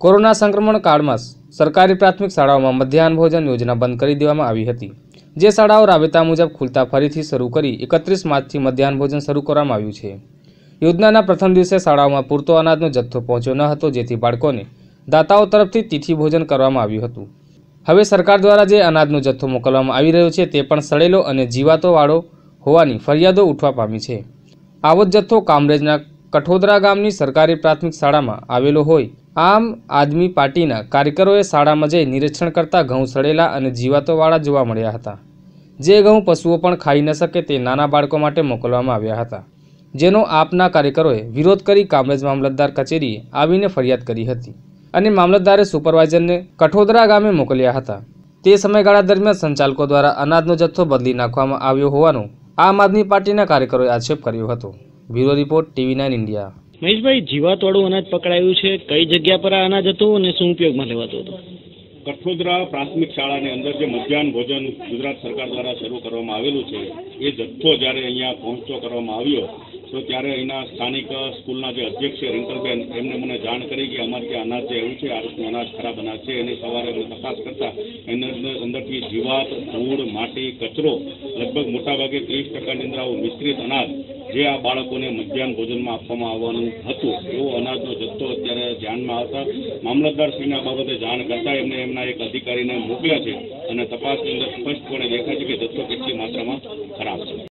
Corona સંક્રમણ કાળમાં સરકારી પ્રાથમિક શાળાઓમાં મધ્યાહન ભોજન યોજના બંધ કરી દેવામાં આવી હતી, જે શાળાઓ રાબેતા મુજબ ખુલતા ફરીથી શરૂ કરી 31 માર્ચથી મધ્યાહન ભોજન શરૂ કરવામાં આવ્યું છે। યોજનાના પ્રથમ દિવસે શાળાઓમાં પૂરતો અનાજનો જથ્થો પહોંચ્યો ન હતો, જેથી બાળકોને દાતાઓ તરફથી તિથિ ભોજન કરવામાં આવ્યું હતું। હવે સરકાર દ્વારા જે અનાજનો જથ્થો મોકલવામાં આવી રહ્યો છે તે પણ સડેલો અને જીવાતોવાળો હોવાની ફરિયાદો ઉઠવા પામી છે। આવો જ જથ્થો કામરેજના કઠોદરા ગામની સરકારી પ્રાથમિક શાળામાં આવેલો હોય। આમ આદમી પાર્ટીના કાર્યકરોએ શાળામાં જઈ નિરીક્ષણ કરતા ઘઉં સડેલા અને જીવાતોવાળા જોવા મળ્યા હતા, જે ઘઉં પશુઓ પણ ખાઈ ન શકે તે નાના બાળકો માટે મોકલવામાં આવ્યા હતા, જેનો આપના કાર્યકરોએ વિરોધ કરી કામરેજ મામલતદાર કચેરીએ આવીને ફરિયાદ કરી હતી અને મામલતદારે સુપરવાઇઝરને કઠોદરા ગામે મોકલ્યા હતા। તે સમયગાળા દરમિયાન સંચાલકો દ્વારા અનાજનો જથ્થો બદલી નાખવામાં આવ્યો હોવાનો આમ આદમી પાર્ટીના કાર્યકરોએ આક્ષેપ કર્યો હતો। Bureau report TV9 India. Maheshbhai, જીવાતવાળું અનાજ પકડાયું છે, કઈ જગ્યા પર આ અનાજ હતું અને શું ઉપયોગમાં લેવાતું હતું? કઠોદરા પ્રાથમિક શાળાની અંદર જે મધ્યાહન ભોજન ગુજરાત સરકાર દ્વારા શરૂ કરવામાં આવેલું છે, એ જથ્થો જ્યારે અહીંયા પહોંચતો કરવામાં આવ્યો તો ત્યારે અહીંના સ્થાનિક સ્કૂલના જે અધ્યક્ષ છે રિંકલબેન, એમને મને જાણ કરી કે અમારે ત્યાં અનાજ જે એવું છે, આ રીતનું અનાજ ખરાબ અનાજ છે। એની સવારે અમે તપાસ કરતા એની અંદરથી જીવાત, ધૂળ, માટી, કચરો, લગભગ મોટાભાગે 30% અંદર આવું મિશ્રિત અનાજ જે આ બાળકોને મધ્યાહન ભોજનમાં આપવામાં આવવાનું હતું, એવો અનાજનો જથ્થો અત્યારે ધ્યાનમાં આવતા મામલતદારશ્રીને આ બાબતે જાણ કરતા એમને એમના એક અધિકારીને મોકલ્યા છે અને તપાસની અંદર સ્પષ્ટપણે દેખાય છે કે જથ્થો કેટલી માત્રામાં ખરાબ છે।